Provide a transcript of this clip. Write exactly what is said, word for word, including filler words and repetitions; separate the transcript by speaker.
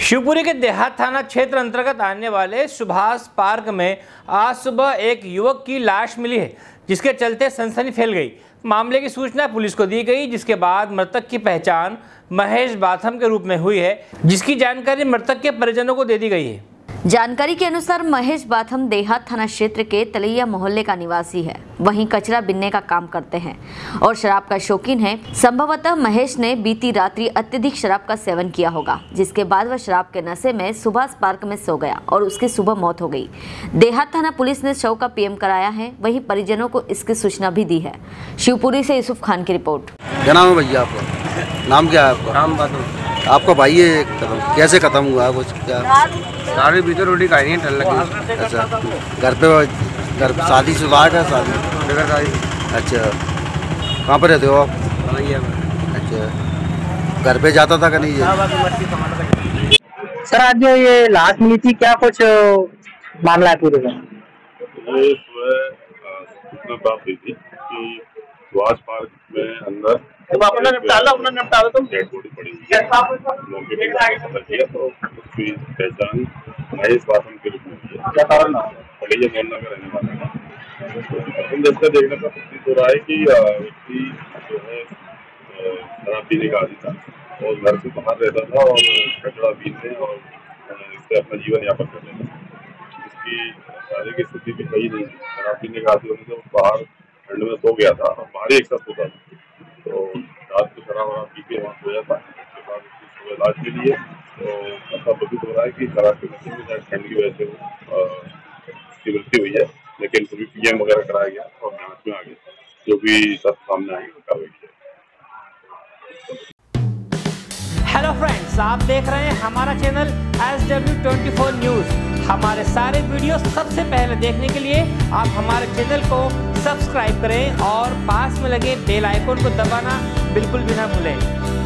Speaker 1: शिवपुरी के देहात थाना क्षेत्र अंतर्गत आने वाले सुभाष पार्क में आज सुबह एक युवक की लाश मिली है, जिसके चलते सनसनी फैल गई। मामले की सूचना पुलिस को दी गई, जिसके बाद मृतक की पहचान महेश बाथम के रूप में हुई है, जिसकी जानकारी मृतक के परिजनों को दे दी गई है।
Speaker 2: जानकारी के अनुसार महेश बाथम देहात थाना क्षेत्र के तलैया मोहल्ले का निवासी है। वहीं कचरा बिनने का काम करते हैं और शराब का शौकीन है। संभवतः महेश ने बीती रात्रि अत्यधिक शराब का सेवन किया होगा, जिसके बाद वह शराब के नशे में सुभाष पार्क में सो गया और उसकी सुबह मौत हो गई। देहात थाना पुलिस ने शव का पीएम कराया है, वहीं परिजनों को इसकी सूचना भी दी है। शिवपुरी से यूसुफ खान की रिपोर्ट।
Speaker 3: क्या नाम है भैया आपका? नाम क्या है आपका?
Speaker 4: राम बाथम।
Speaker 3: आपका भाई ये कैसे खत्म हुआ? कुछ क्या
Speaker 4: सारी भीतर रोटी खाई नहीं, ठंड लगी।
Speaker 3: अच्छा, घर पे घर पे शादी शुरुआत है? शादी
Speaker 4: बगैर शादी।
Speaker 3: अच्छा, कहाँ पर रहते हो आप? अच्छा, घर पे जाता था कि नहीं ये?
Speaker 5: सर, आज जो ये लाश मिली थी, क्या कुछ मामला है पूरे का?
Speaker 6: ये सुबह बात हुई थी कि सुभाष पार्क में अंदर
Speaker 5: अपना निपटा लो, अपना निपटा लो तुम।
Speaker 6: डेड बॉडी पड़ी हुई है। मौके पे पता किया तो उसकी पहचान महेश बाथम के रूप में हुई है।
Speaker 5: क्या कारण?
Speaker 6: तलैया मोहल्ला का रहने वाला है। हम इसका देखने का प्रतीत हो रहा है कि व्यक्ति जो है शराब पीने का आदी था और घर से बाहर रहता था और कचरा बीनने और इससे अपना जीवन यापन कर लेता था। इसकी शारीरिक स्थिति भी सही नहीं थी। शराब पीने का आदी होने से बाहर ठंड में सो गया था और बाहर ही एक साथ सोता था, तो रात को शराब वराब पी के वहाँ सोया था। उसके बाद उसकी सुबह लाश मिली है, तो ऐसा प्रतीत हो रहा है कि शराब के नशे में ठंड की वजह से उसकी मृत्यु हुई है। लेकिन फिर भी पीएम वगैरह कराया गया और जांच में आ गया, जो भी सब सामने आएंगे कार्रवाई की जाएगी।
Speaker 1: हेलो फ्रेंड्स, आप देख रहे हैं हमारा channel S W twenty four news. हमारे सारे वीडियो सबसे पहले देखने के लिए आप हमारे चैनल को सब्सक्राइब करें और पास में लगे बेल आइकन को दबाना बिल्कुल भी ना भूलें।